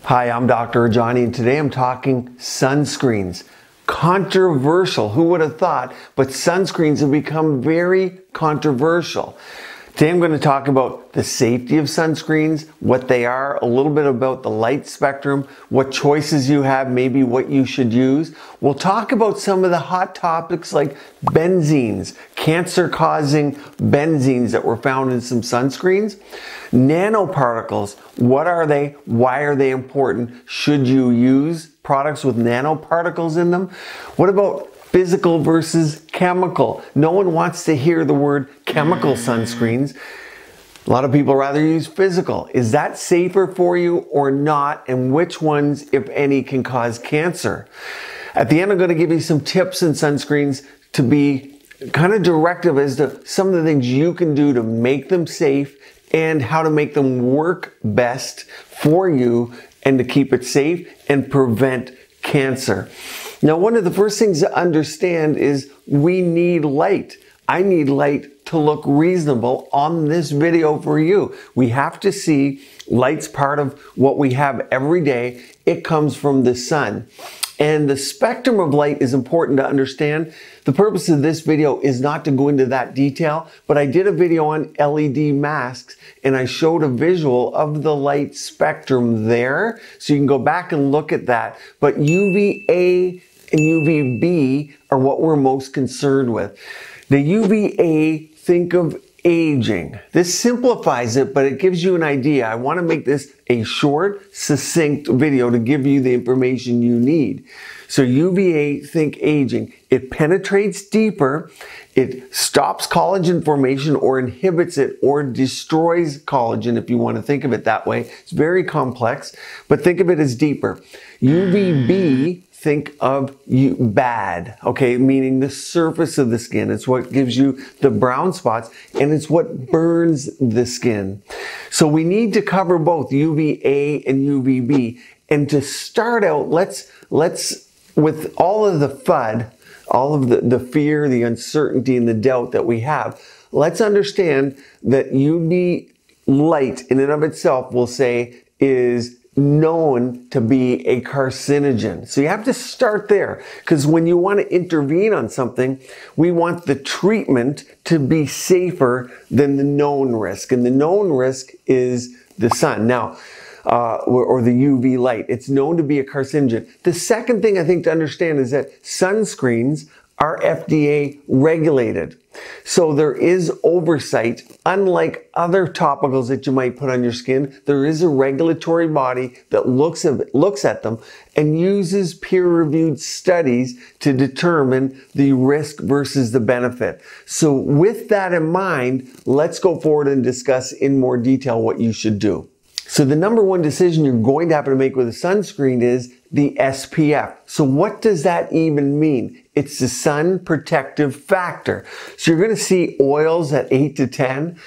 Hi, I'm Dr. Johnny, and today I'm talking sunscreens. Controversial, who would have thought? But sunscreens have become very controversial. Today I'm going to talk about the safety of sunscreens, what they are, a little bit about the light spectrum, what choices you have, maybe what you should use. We'll talk about some of the hot topics like benzenes, cancer-causing benzenes that were found in some sunscreens. Nanoparticles, what are they? Why are they important? Should you use products with nanoparticles in them? What about physical versus chemical? No one wants to hear the word chemical sunscreens. A lot of people rather use physical. Is that safer for you or not? And which ones, if any, can cause cancer? At the end, I'm going to give you some tips in sunscreens to be kind of directive as to some of the things you can do to make them safe and how to make them work best for you and to keep it safe and prevent cancer. Now, one of the first things to understand is we need light. I need light to look reasonable on this video for you. We have to see light's part of what we have every day. It comes from the sun. And the spectrum of light is important to understand. The purpose of this video is not to go into that detail, but I did a video on LED masks and I showed a visual of the light spectrum there. So you can go back and look at that. But UVA and UVB are what we're most concerned with. The UVA, think of aging. This simplifies it, but it gives you an idea. I want to make this a short, succinct video to give you the information you need. So UVA, think aging. It penetrates deeper. It stops collagen formation or inhibits it or destroys collagen, if you want to think of it that way. It's very complex, but think of it as deeper. UVB, think of bad, okay, meaning the surface of the skin. It's what gives you the brown spots and it's what burns the skin. So we need to cover both UVA and UVB. And to start out, let's with all of the FUD, all of the fear, the uncertainty, and the doubt that we have, let's understand that UV light in and of itself, we'll say, is known to be a carcinogen. So you have to start there, because when you want to intervene on something, we want the treatment to be safer than the known risk. And the known risk is the sun. Now, or the UV light. It's known to be a carcinogen. The second thing I think to understand is that sunscreens are FDA regulated. So there is oversight. Unlike other topicals that you might put on your skin, there is a regulatory body that looks at them and uses peer-reviewed studies to determine the risk versus the benefit. So with that in mind, let's go forward and discuss in more detail what you should do. So the number one decision you're going to have to make with a sunscreen is the SPF. So what does that even mean? It's the sun protective factor. So you're going to see oils at 8 to 10.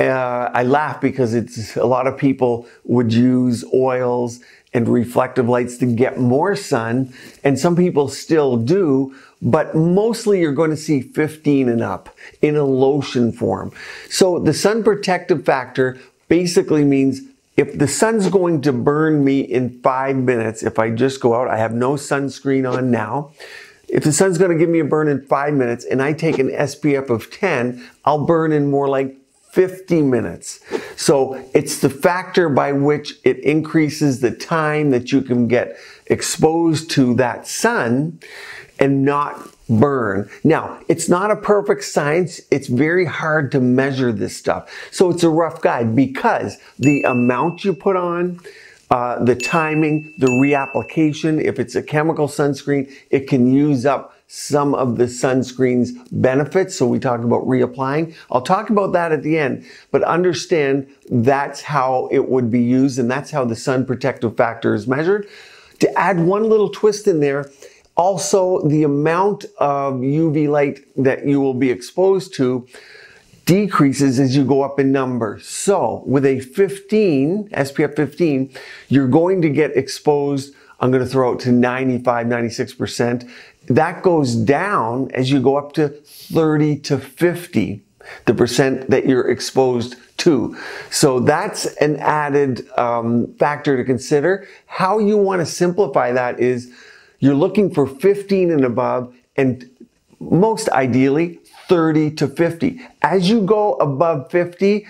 I laugh because it's a lot of people would use oils and reflective lights to get more sun, and some people still do, but mostly you're going to see 15 and up in a lotion form. So the sun protective factor basically means if the sun's going to burn me in 5 minutes, if I just go out, I have no sunscreen on now. If the sun's going to give me a burn in 5 minutes and I take an SPF of 10, I'll burn in more like 50 minutes. So it's the factor by which it increases the time that you can get exposed to that sun and not burn. Now, it's not a perfect science. It's very hard to measure this stuff. So it's a rough guide because the amount you put on, the timing, the reapplication, if it's a chemical sunscreen, it can use up some of the sunscreen's benefits. So we talk about reapplying. I'll talk about that at the end, but understand that's how it would be used and that's how the sun protective factor is measured. To add one little twist in there, also the amount of UV light that you will be exposed to decreases as you go up in number. So with a 15, SPF 15, you're going to get exposed, I'm going to throw out to 95, 96%. That goes down as you go up to 30 to 50. the percent that you're exposed to. So that's an added factor to consider. How you want to simplify that is you're looking for 15 and above, and most ideally 30 to 50. As you go above 50,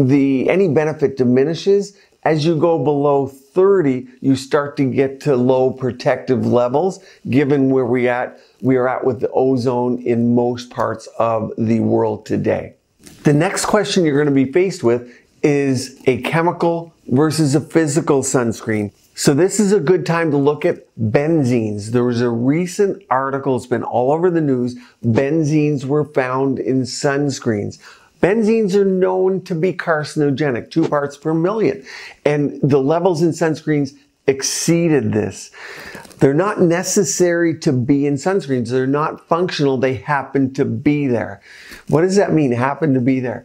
any benefit diminishes. As you go below 30, you start to get to low protective levels, given where we are at with the ozone in most parts of the world today. The next question you're going to be faced with is a chemical versus a physical sunscreen. So this is a good time to look at benzenes. There was a recent article, it's been all over the news, benzenes were found in sunscreens. Benzenes are known to be carcinogenic, 2 parts per million. And the levels in sunscreens exceeded this. They're not necessary to be in sunscreens. They're not functional. They happen to be there. What does that mean, happen to be there?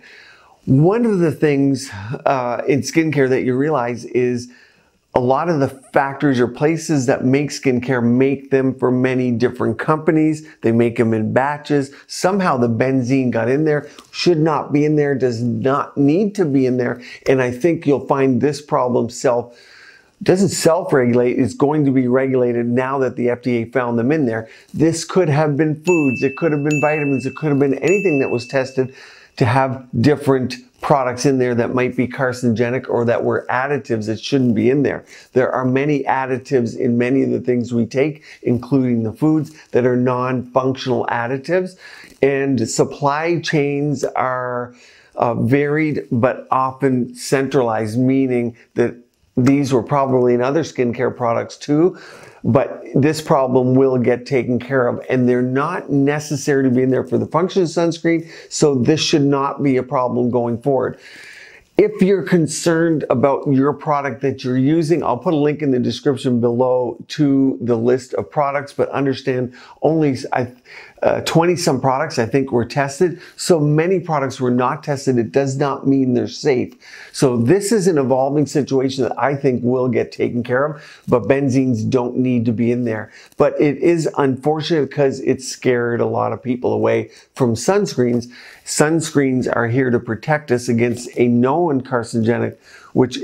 One of the things in skincare that you realize is a lot of the factors or places that make skincare make them for many different companies. They make them in batches. Somehow the benzene got in there, should not be in there, does not need to be in there. And I think you'll find this problem doesn't self-regulate, it's going to be regulated now that the FDA found them in there. This could have been foods, it could have been vitamins, it could have been anything that was tested to have different products in there that might be carcinogenic or that were additives that shouldn't be in there. There are many additives in many of the things we take, including the foods, that are non-functional additives. And supply chains are varied but often centralized, meaning that these were probably in other skincare products too, but this problem will get taken care of, and they're not necessary to be in there for the function of sunscreen, so this should not be a problem going forward. If you're concerned about your product that you're using, I'll put a link in the description below to the list of products, but understand only 20 some products I think were tested. So many products were not tested. It does not mean they're safe. So this is an evolving situation that I think will get taken care of, but benzenes don't need to be in there. But it is unfortunate because it scared a lot of people away from sunscreens. Sunscreens are here to protect us against a known carcinogen, which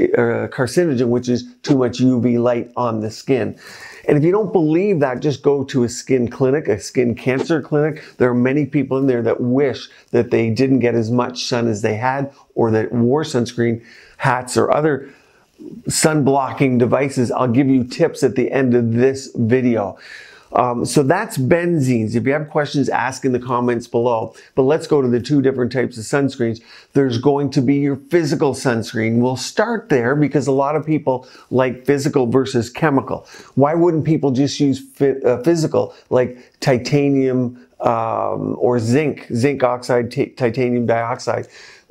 is too much UV light on the skin. And if you don't believe that, just go to a skin clinic, a skin cancer clinic. There are many people in there that wish that they didn't get as much sun as they had, or that wore sunscreen hats or other sun blocking devices. I'll give you tips at the end of this video. So that's benzenes. If you have questions, ask in the comments below. But let's go to the 2 different types of sunscreens. There's going to be your physical sunscreen. We'll start there because a lot of people like physical versus chemical. Why wouldn't people just use physical, like titanium or zinc oxide, titanium dioxide?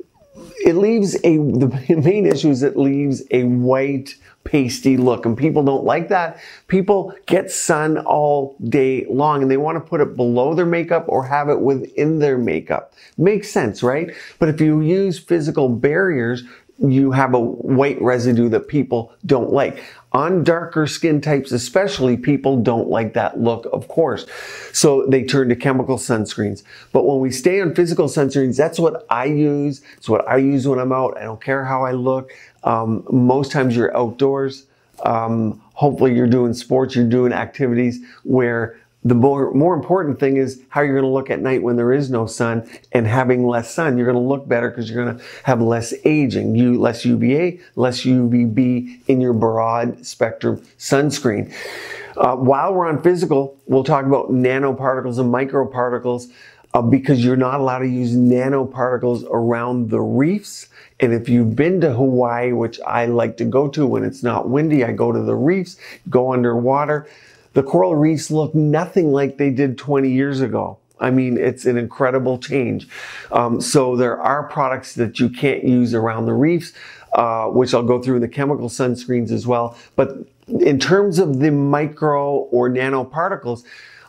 It leaves the main issue is it leaves a white, pasty look, and people don't like that. People get sun all day long and they want to put it below their makeup or have it within their makeup. Makes sense, right? But if you use physical barriers, you have a white residue that people don't like. On darker skin types especially, people don't like that look, of course. So they turn to chemical sunscreens. But when we stay on physical sunscreens, that's what I use. It's what I use when I'm out. I don't care how I look. Most times you're outdoors. Hopefully you're doing sports, you're doing activities where the more important thing is how you're going to look at night when there is no sun, and having less sun, you're going to look better because you're going to have less aging, less UVA, less UVB in your broad spectrum sunscreen. While we're on physical, we'll talk about nanoparticles and microparticles because you're not allowed to use nanoparticles around the reefs. And if you've been to Hawaii, which I like to go to when it's not windy, I go to the reefs, go underwater. The coral reefs look nothing like they did 20 years ago. I mean, it's an incredible change. So there are products that you can't use around the reefs, which I'll go through in the chemical sunscreens as well. But in terms of the micro or nanoparticles,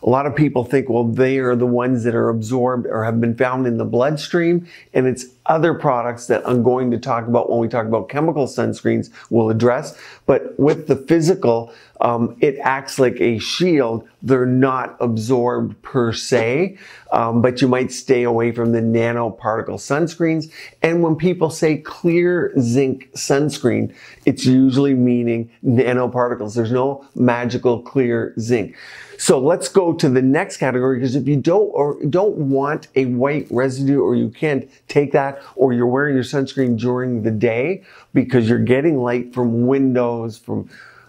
A lot of people think, well, they are the ones that are absorbed or have been found in the bloodstream, and it's other products that I'm going to talk about when we talk about chemical sunscreens we'll address. But with the physical, it acts like a shield. They're not absorbed per se, but you might stay away from the nanoparticle sunscreens. And when people say clear zinc sunscreen, it's usually meaning nanoparticles. There's no magical clear zinc. So let's go to the next category, because if you don't want a white residue, or you can't take that, or you're wearing your sunscreen during the day because you're getting light from windows, from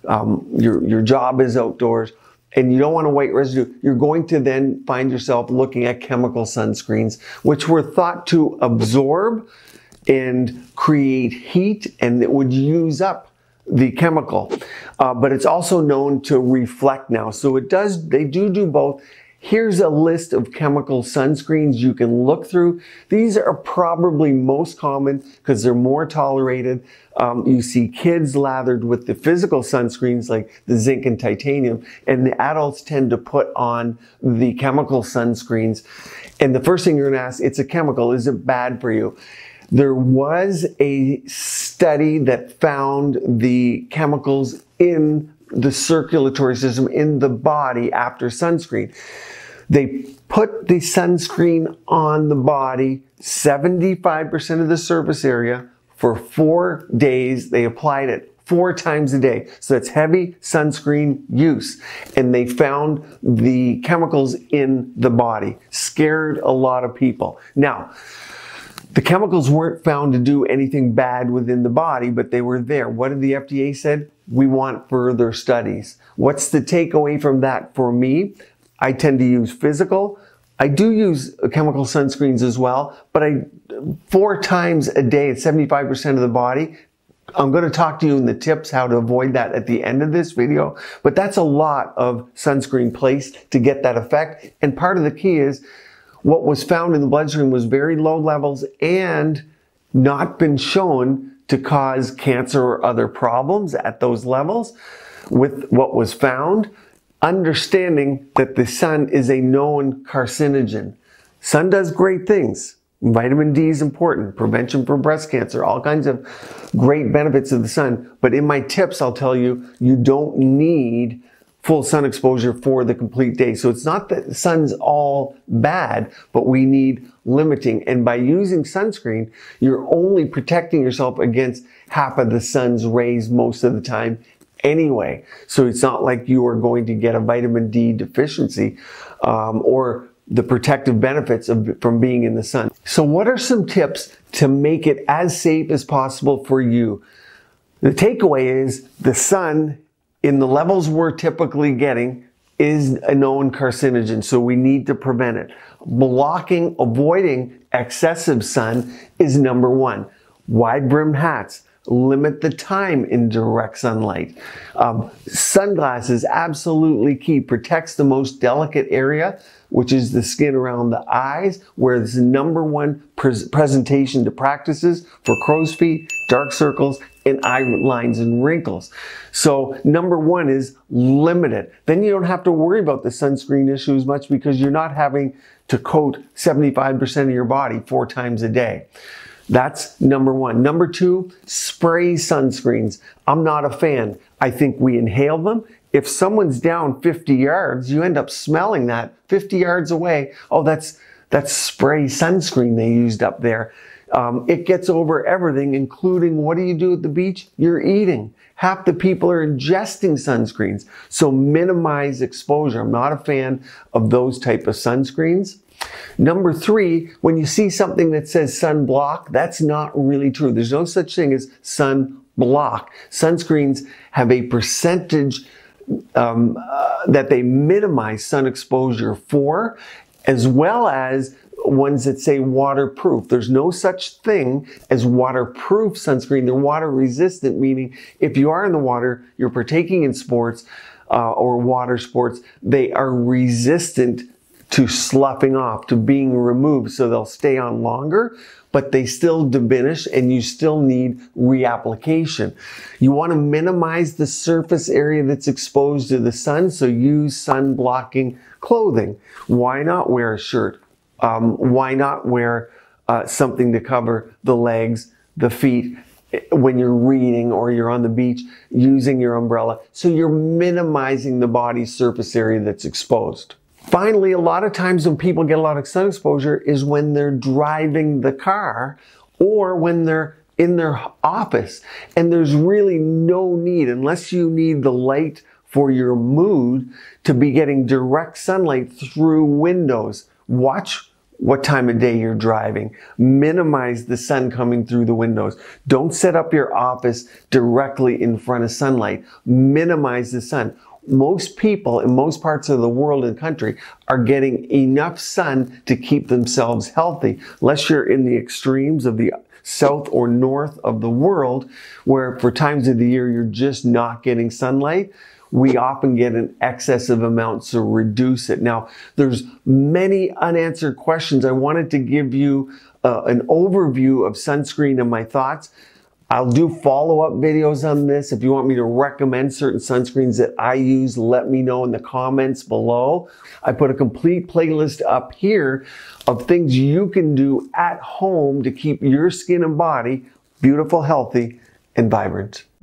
your job is outdoors, and you don't want a white residue, you're going to then find yourself looking at chemical sunscreens, which were thought to absorb and create heat, and it would use up the chemical, but it's also known to reflect now. So they do both. Here's a list of chemical sunscreens you can look through. These are probably most common because they're more tolerated. You see kids lathered with the physical sunscreens like the zinc and titanium, and the adults tend to put on the chemical sunscreens. And the first thing you're gonna ask, it's a chemical, is it bad for you? There was a study that found the chemicals in the circulatory system, in the body after sunscreen. They put the sunscreen on the body, 75% of the surface area, for 4 days. They applied it 4 times a day. So that's heavy sunscreen use. And they found the chemicals in the body. Scared a lot of people. Now, the chemicals weren't found to do anything bad within the body, but they were there. What did the FDA said? We want further studies. What's the takeaway from that for me? I tend to use physical. I do use chemical sunscreens as well, but 4 times a day at 75% of the body. I'm going to talk to you in the tips how to avoid that at the end of this video, but that's a lot of sunscreen placed to get that effect. And part of the key is, what was found in the bloodstream was very low levels and not been shown to cause cancer or other problems at those levels. With what was found, understanding that the sun is a known carcinogen. Sun does great things. Vitamin D is important, prevention for breast cancer, all kinds of great benefits of the sun. But in my tips, I'll tell you, you don't need full sun exposure for the complete day. So it's not that the sun's all bad, but we need limiting. And by using sunscreen, you're only protecting yourself against half of the sun's rays most of the time anyway. So it's not like you are going to get a vitamin D deficiency or the protective benefits from being in the sun. So what are some tips to make it as safe as possible for you? The takeaway is the sun, in the levels we're typically getting, is a known carcinogen, so we need to prevent it. Avoiding excessive sun is number 1. Wide-brimmed hats. Limit the time in direct sunlight. Sunglasses, absolutely key. Protects the most delicate area, which is the skin around the eyes, where it's the number 1 presentation to practices for crow's feet, dark circles, and eye lines and wrinkles. So number 1 is limit it. Then you don't have to worry about the sunscreen issue as much because you're not having to coat 75% of your body 4 times a day. That's number 1. Number 2, spray sunscreens. I'm not a fan. I think we inhale them. If someone's down 50 yards, you end up smelling that 50 yards away. Oh, that's spray sunscreen they used up there. It gets over everything, including what do you do at the beach? You're eating. Half the people are ingesting sunscreens. So minimize exposure. I'm not a fan of those type of sunscreens. Number 3, when you see something that says sunblock, that's not really true. There's no such thing as sunblock. Sunscreens have a percentage that they minimize sun exposure for, as well as ones that say waterproof. There's no such thing as waterproof sunscreen. They're water resistant, meaning if you are in the water, you're partaking in sports or water sports, they are resistant to sloughing off, to being removed, so they'll stay on longer, but they still diminish and you still need reapplication. You want to minimize the surface area that's exposed to the sun, so use sun blocking clothing. Why not wear a shirt? Why not wear something to cover the legs, the feet, when you're reading or you're on the beach using your umbrella? So you're minimizing the body's surface area that's exposed. Finally, a lot of times when people get a lot of sun exposure is when they're driving the car or when they're in their office. And there's really no need, unless you need the light for your mood, to be getting direct sunlight through windows. Watch what time of day you're driving. Minimize the sun coming through the windows. Don't set up your office directly in front of sunlight. Minimize the sun. Most people in most parts of the world and country are getting enough sun to keep themselves healthy, unless you're in the extremes of the south or north of the world, where for times of the year you're just not getting sunlight. We often get an excessive amount, so reduce it. Now, there's many unanswered questions. I wanted to give you an overview of sunscreen and my thoughts. I'll do follow-up videos on this. If you want me to recommend certain sunscreens that I use, let me know in the comments below. I put a complete playlist up here of things you can do at home to keep your skin and body beautiful, healthy, and vibrant.